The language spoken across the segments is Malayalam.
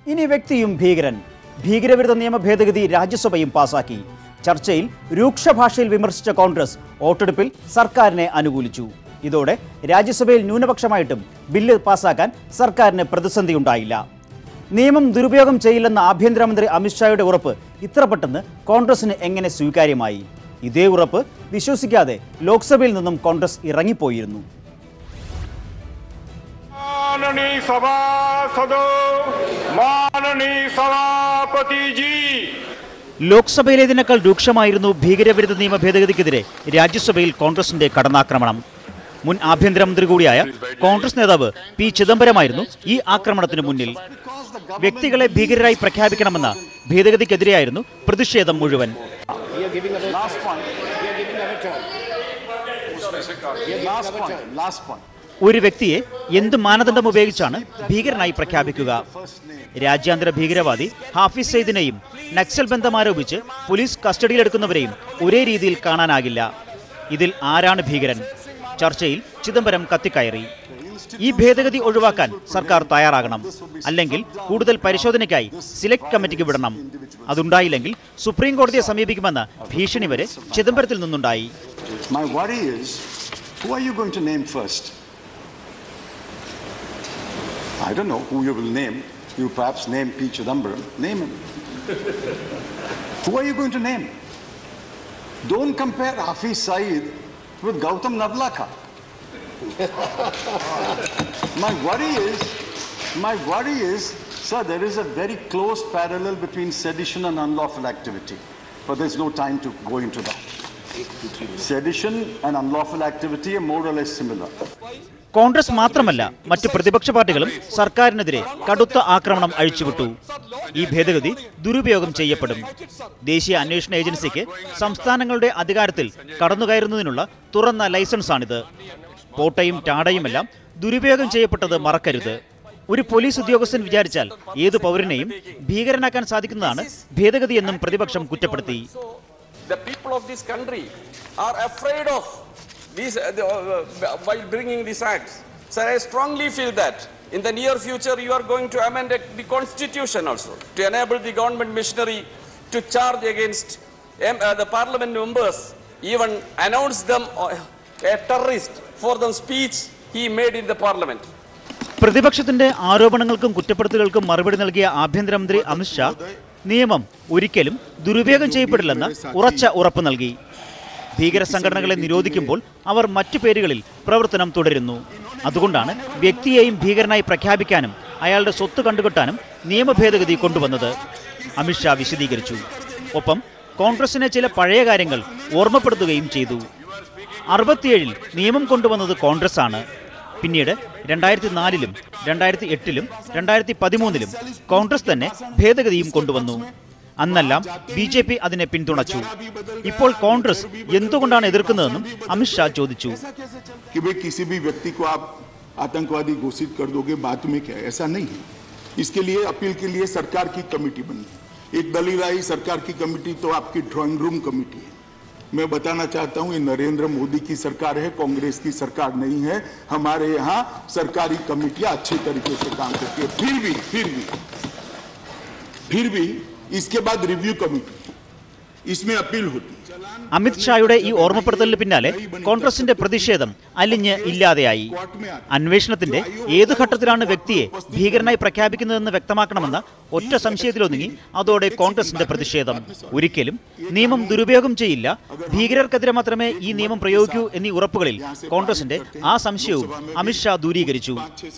ഇനി വ്യക്തിയും ഭീകരൻ. ഭീകരവിരുദ്ധ നിയമ ഭേദഗതി രാജ്യസഭയും പാസാക്കി. ചർച്ചയിൽ രൂക്ഷ ഭാഷയിൽ വിമർശിച്ച കോൺഗ്രസ് വോട്ടെടുപ്പിൽ സർക്കാരിനെ അനുകൂലിച്ചു. ഇതോടെ രാജ്യസഭയിൽ ന്യൂനപക്ഷമായിട്ടും ബില്ല് പാസാക്കാൻ സർക്കാരിന് പ്രതിസന്ധിയുണ്ടായില്ല. നിയമം ദുരുപയോഗം ചെയ്യില്ലെന്ന ആഭ്യന്തരമന്ത്രി അമിത്ഷായുടെ ഉറപ്പ് ഇത്ര പെട്ടെന്ന് കോൺഗ്രസിന് എങ്ങനെ സ്വീകാര്യമായി? ഇതേ ഉറപ്പ് വിശ്വസിക്കാതെ ലോക്സഭയിൽ നിന്നും കോൺഗ്രസ് ഇറങ്ങിപ്പോയിരുന്നു. ലോക്സഭയിലേതിനേക്കാൾ രൂക്ഷമായിരുന്നു ഭീകരവിരുദ്ധ നിയമ ഭേദഗതിക്കെതിരെ രാജ്യസഭയിൽ കോൺഗ്രസിന്റെ കടന്നാക്രമണം. മുൻ ആഭ്യന്തരമന്ത്രി കൂടിയായ കോൺഗ്രസ് നേതാവ് പി ചിദംബരമായിരുന്നു ഈ ആക്രമണത്തിന് മുന്നിൽ. വ്യക്തികളെ ഭീകരരായി പ്രഖ്യാപിക്കണമെന്ന ഭേദഗതിക്കെതിരെയായിരുന്നു പ്രതിഷേധം മുഴുവൻ. ഒരു വ്യക്തിയെ എന്ത് മാനദണ്ഡം ഉപയോഗിച്ചാണ് ഭീകരനായി പ്രഖ്യാപിക്കുക? രാജ്യാന്തര ഭീകരവാദി ഹാഫിസ് സയ്യിദിനെയും നക്സൽ ബന്ധമാരോപിച്ച് പോലീസ് കസ്റ്റഡിയിലെടുക്കുന്നവരെയും ഒരേ രീതിയിൽ കാണാനാകില്ല. ഇതിൽ ആരാണ് ഭീകരൻ? ചർച്ചയിൽ ചിദംബരം കത്തിക്കയറി. ഈ ഭേദഗതി ഒഴിവാക്കാൻ സർക്കാർ തയ്യാറാകണം, അല്ലെങ്കിൽ കൂടുതൽ പരിശോധനയ്ക്കായി സിലക്ട് കമ്മിറ്റിക്ക് വിടണം. അതുണ്ടായില്ലെങ്കിൽ സുപ്രീം കോടതിയെ സമീപിക്കുമെന്ന ഭീഷണി വരെ ചിദംബരത്തിൽ നിന്നുണ്ടായി. I don't know who you will name. You perhaps name P. Chidambaram. Name him. Who are you going to name? Don't compare Hafiz Saeed with Gautam Navlakha. My worry is, sir, there is a very close parallel between sedition and unlawful activity. But there's no time to go into that. Sedition and unlawful activity are more or less similar. Congress മാത്രമല്ല, മറ്റ് പ്രതിപക്ഷ പാർട്ടികളും സർക്കാരിനെതിരെ കടുത്ത ആക്രമണം അഴിച്ചുവിട്ടു. ഈ ഭേദഗതി ദുരുപയോഗം ചെയ്യപ്പെടും. ദേശീയ അന്വേഷണ ഏജൻസിക്ക് സംസ്ഥാനങ്ങളുടെ അധികാരത്തിൽ കടന്നുകയറുന്നതിനുള്ള തുറന്ന ലൈസൻസാണിത്. പോട്ടയും ടാടയുമെല്ലാം ദുരുപയോഗം ചെയ്യപ്പെട്ടത് മറക്കരുത്. ഒരു പോലീസ് ഉദ്യോഗസ്ഥൻ വിചാരിച്ചാൽ ഏത് പൗരനെയും ഭീകരനാക്കാൻ സാധിക്കുന്നതാണ് ഭേദഗതിയെന്നും പ്രതിപക്ഷം കുറ്റപ്പെടുത്തി. While bringing these acts, sir, I strongly feel that in the near future you are going to amend the constitution also to enable the government machinery to charge against the parliament members, even announce them a terrorist for the speech he made in the parliament. പ്രതിപക്ഷത്തിന്റെ ആരോപണങ്ങൾക്കും കുറ്റപ്പെടുത്തലുകൾക്കും മറുപടി നൽകിയ ആഭ്യന്തരമന്ത്രി അമിത്ഷാ നിയമം ഒരിക്കലും ദുരുപയോഗം ചെയ്യപ്പെടില്ലെന്ന് ഉറച്ച ഉറപ്പ് നൽകി. ഭീകര സംഘടനകളെ നിരോധിക്കുമ്പോൾ അവർ മറ്റു പേരുകളിൽ പ്രവർത്തനം തുടരുന്നു. അതുകൊണ്ടാണ് വ്യക്തിയെയും ഭീകരനായി പ്രഖ്യാപിക്കാനും അയാളുടെ സ്വത്ത് കണ്ടുകെട്ടാനും നിയമ ഭേദഗതി കൊണ്ടുവന്നത്. അമിത്ഷാ വിശദീകരിച്ചു. ഒപ്പം കോൺഗ്രസിനെ ചില പഴയ കാര്യങ്ങൾ ഓർമ്മപ്പെടുത്തുകയും ചെയ്തു. 67-ൽ നിയമം കൊണ്ടുവന്നത് കോൺഗ്രസ് ആണ്. പിന്നീട് 2004-ലും 2008-ലും 2013-ലും കോൺഗ്രസ് തന്നെ ഭേദഗതിയും കൊണ്ടുവന്നു. അന്നെല്ലാം BJP അതിനെ പിന്തുണച്ചു. ഇപ്പോൾ കോൺഗ്രസ് എന്തുകൊണ്ടാണ് എതിർക്കുന്നതെന്നും അമിത്ഷാ ചോദിച്ചു. आतंकवादी घोषित कर दोगे, बात में क्या है? ऐसा नहीं है. इसके लिए अपील के लिए सरकार की कमेटी बनी. एक दलीलाई सरकार की कमेटी तो आपकी ड्राइंग रूम कमेटी है. मैं बताना चाहता हूं, ये नरेंद्र मोदी की सरकार है, कांग्रेस की सरकार नहीं है. हमारे यहाँ सरकारी कमेटियां अच्छे तरीके से काम करती है. फिर भी इसके बाद रिव्यू कमेटी, इसमें अपील होती. അമിത്ഷായുടെ ഈ ഓർമ്മപ്പെടുത്തലിന് പിന്നാലെ കോൺഗ്രസിന്റെ പ്രതിഷേധം അലിഞ്ഞ് ഇല്ലാതെയായി. അന്വേഷണത്തിന്റെ ഏത് ഘട്ടത്തിലാണ് വ്യക്തിയെ ഭീകരനായി പ്രഖ്യാപിക്കുന്നതെന്ന് വ്യക്തമാക്കണമെന്ന ഒറ്റ സംശയത്തിലൊതുങ്ങി അതോടെ കോൺഗ്രസിന്റെ പ്രതിഷേധം. ഒരിക്കലും നിയമം ദുരുപയോഗം ചെയ്യില്ല, ഭീകരർക്കെതിരെ മാത്രമേ ഈ നിയമം പ്രയോഗിക്കൂ എന്നീ ഉറപ്പുകളിൽ കോൺഗ്രസിന്റെ ആ സംശയവും അമിത്ഷാ ദൂരീകരിച്ചു.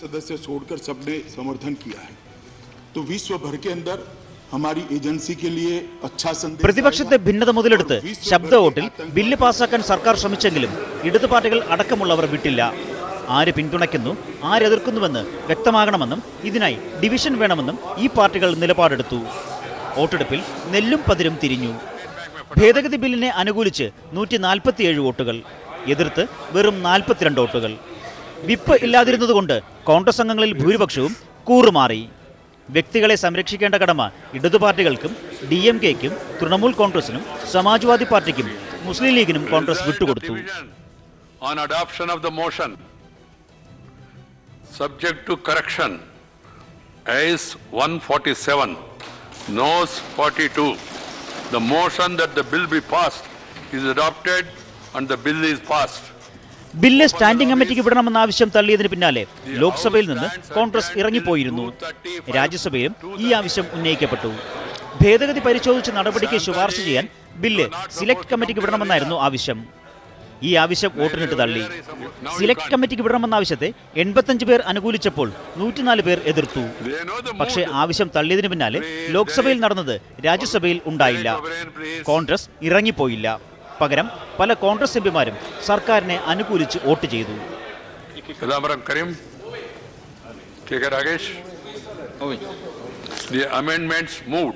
പ്രതിപക്ഷത്തെ ഭിന്നത മുതലെടുത്ത് ശബ്ദ വോട്ടിൽ ബില്ല് പാസാക്കാൻ സർക്കാർ ശ്രമിച്ചെങ്കിലും ഇടതു പാർട്ടികൾ അടക്കമുള്ളവർ വിട്ടില്ല. ആര് പിന്തുണയ്ക്കുന്നു, ആരെതിർക്കുന്നുവെന്ന് വ്യക്തമാകണമെന്നും ഇതിനായി ഡിവിഷൻ വേണമെന്നും ഈ പാർട്ടികൾ നിലപാടെടുത്തു. വോട്ടെടുപ്പിൽ നെല്ലും പതിരും തിരിഞ്ഞു. ഭേദഗതി ബില്ലിനെ അനുകൂലിച്ച് 147 വോട്ടുകൾ, എതിർത്ത് വെറും 42 വോട്ടുകൾ. വിപ്പ് ഇല്ലാതിരുന്നതുകൊണ്ട് കോൺഗ്രസ് അംഗങ്ങളിൽ ഭൂരിപക്ഷവും കൂറുമാറി. വ്യക്തികളെ സംരക്ഷിക്കേണ്ട കടമ ഇടതു പാർട്ടികൾക്കും DMKയ്ക്കും തൃണമൂൽ കോൺഗ്രസിനും സമാജ്വാദി പാർട്ടിക്കും മുസ്ലിം ലീഗിനും കോൺഗ്രസ് വിട്ടുകൊടുത്തു. On adoption of the motion, subject to correction Ayes 147, noes 42. The motion that the bill be passed is adopted and the bill is passed. Bill standing കമ്മിറ്റിക്ക് വിടണമെന്ന ആവശ്യം തള്ളിയതിന് പിന്നാലെ ലോക്സഭയിൽ നിന്ന് കോൺഗ്രസ് ഇറങ്ങിപ്പോയിരുന്നു. രാജ്യസഭയിലും ഈ ആവശ്യം ഉന്നയിക്കപ്പെട്ടു. ഭേദഗതി പരിശോധിച്ച് നടപടിക്ക് ശുപാർശ ചെയ്യാൻ ബില്ല് സിലക്ട് കമ്മിറ്റിക്ക് വിടണമെന്നായിരുന്നു ആവശ്യം. ഈ ആവശ്യം വോട്ടിനിട്ട് തള്ളി. സിലക്ട് കമ്മിറ്റിക്ക് വിടണമെന്ന ആവശ്യത്തെ 85 പേർ അനുകൂലിച്ചപ്പോൾ 104 പേർ എതിർത്തു. പക്ഷേ ആവശ്യം തള്ളിയതിന് പിന്നാലെ ലോക്സഭയിൽ നടന്നത് രാജ്യസഭയിൽ ഉണ്ടായില്ല. കോൺഗ്രസ് ഇറങ്ങിപ്പോയില്ല. പകരം പല കോൺഗ്രസ് എംപിമാരും സർക്കാരിനെ അനുകൂലിച്ച് വോട്ട് ചെയ്തു. The amendments moved.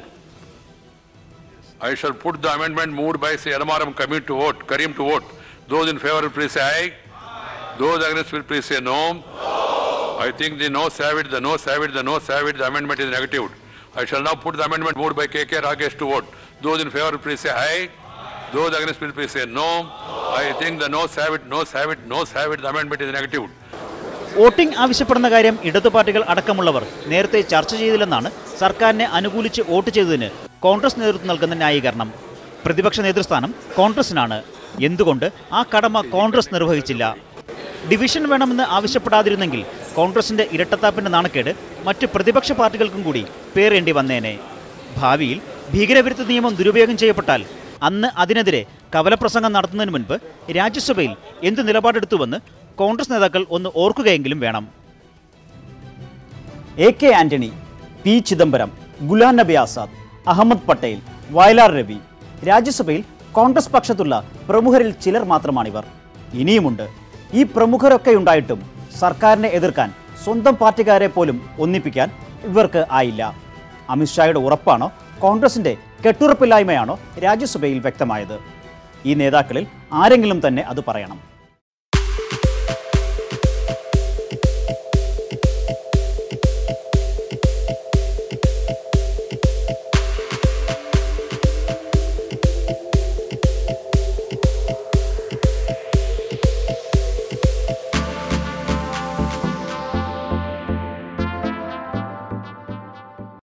I shall put the amendment moved by Yadamaram Karim to vote. Those in favor will please say aye. Those against will please say no. I think the noes have it, the noes have it, the noes have it. The amendment is negative. I shall now put the amendment moved by KK Ragesh to vote. Those in favor will please say aye. Those against will please say no. I think the noes have it, noes have it, noes have it. The amendment is negative. Voting ആവശ്യപ്പെടുന്ന കാര്യം ഇടതു പാർട്ടികൾ അടക്കമുള്ളവർ നേരത്തെ ചർച്ച ചെയ്തില്ലെന്നാണ് സർക്കാരിനെ അനുകൂലിച്ച് വോട്ട് ചെയ്തതിന് കോൺഗ്രസ് നേതൃത്വം നൽകുന്ന ന്യായീകരണം. പ്രതിപക്ഷ നേതൃസ്ഥാനം കോൺഗ്രസിനാണ്. എന്തുകൊണ്ട് ആ കടമ കോൺഗ്രസ് നിർവഹിച്ചില്ല? ഡിവിഷൻ വേണമെന്ന് ആവശ്യപ്പെടാതിരുന്നെങ്കിൽ കോൺഗ്രസിന്റെ ഇരട്ടത്താപ്പിന്റെ നാണക്കേട് മറ്റ് പ്രതിപക്ഷ പാർട്ടികൾക്കും കൂടി പേറേണ്ടി വന്നേനെ. ഭാവിയിൽ ഭീകരവിരുദ്ധ നിയമം ദുരുപയോഗം ചെയ്യപ്പെട്ടാൽ അന്ന് അതിനെതിരെ കവലപ്രസംഗം നടത്തുന്നതിന് മുൻപ് രാജ്യസഭയിൽ എന്ത് നിലപാടെടുത്തുവെന്ന് കോൺഗ്രസ് നേതാക്കൾ ഒന്ന് ഓർക്കുകയെങ്കിലും വേണം. AK ആന്റണി, P ചിദംബരം, ഗുലാം നബി ആസാദ്, അഹമ്മദ് പട്ടേൽ, വയലാർ രവി, രാജ്യസഭയിൽ കോൺഗ്രസ് പക്ഷത്തുള്ള പ്രമുഖരിൽ ചിലർ മാത്രമാണിവർ. ഇനിയുമുണ്ട്. ഈ പ്രമുഖരൊക്കെ ഉണ്ടായിട്ടും സർക്കാരിനെ എതിർക്കാൻ സ്വന്തം പാർട്ടിക്കാരെ പോലും ഒന്നിപ്പിക്കാൻ ഇവർക്ക് ആയില്ല. അമിത്ഷായുടെ ഉറപ്പാണോ കോൺഗ്രസിന്റെ കെട്ടുറപ്പില്ലായ്മയാണോ രാജ്യസഭയിൽ വ്യക്തമായത്? ഈ നേതാക്കളിൽ ആരെങ്കിലും തന്നെ അത് പറയണം.